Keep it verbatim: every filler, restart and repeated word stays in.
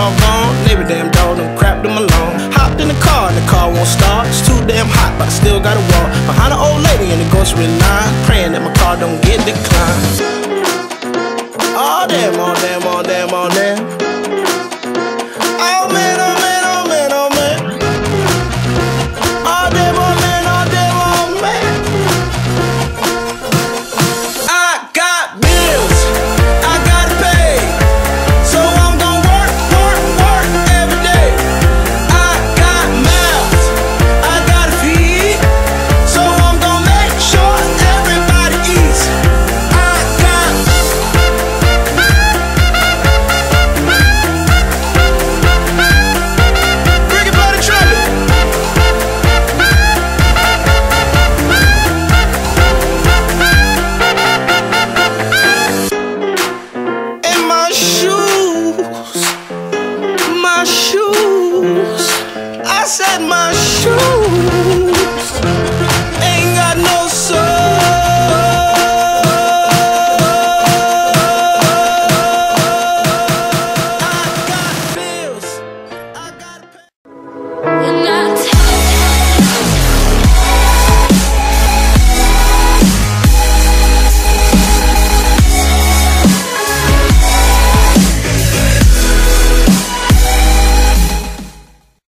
doggone. Neighbor damn dog done crapped him alone. Hopped in the car and the car won't start. It's too damn hot, but I still gotta walk behind an old lady in the grocery line, praying that my car don't get declined.